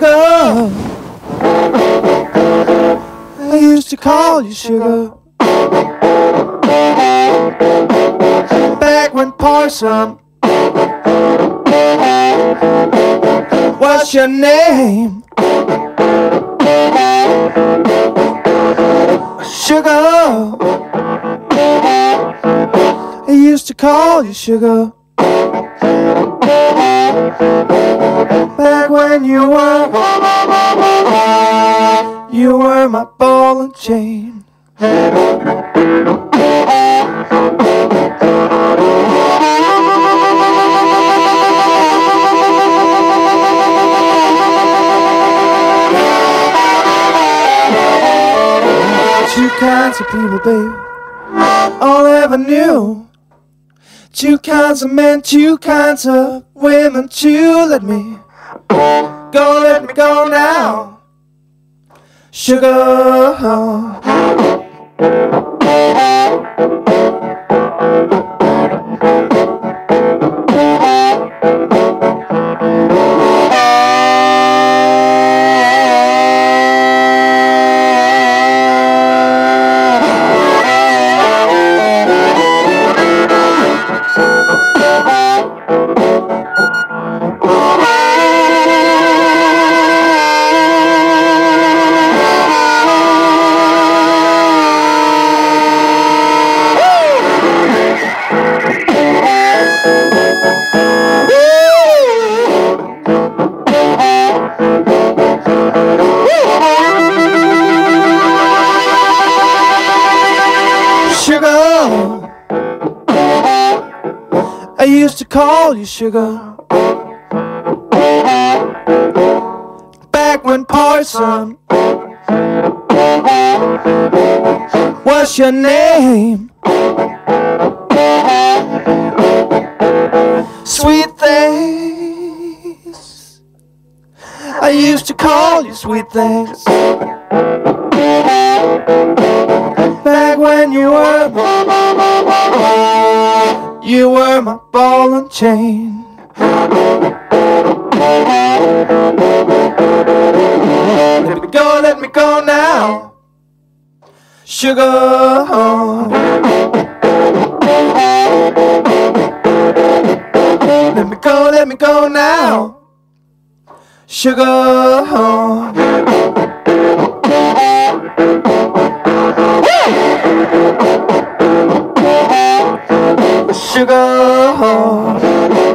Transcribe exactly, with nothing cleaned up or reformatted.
Sugar, I used to call you sugar. Back when Parson was your name. Sugar, I used to call you sugar. Back when you were, you were my ball and chain. Two kinds of people, babe, all I ever knew. Two kinds of men, two kinds of women. To let me go, let me go now, sugar. I used to call you sugar. Back when Parson was your name. Sweet things, I used to call you sweet things. Back when you were, you were my ball and chain. Let me go, let me go now, sugar. Let me go, let me go now, sugar. Sugar.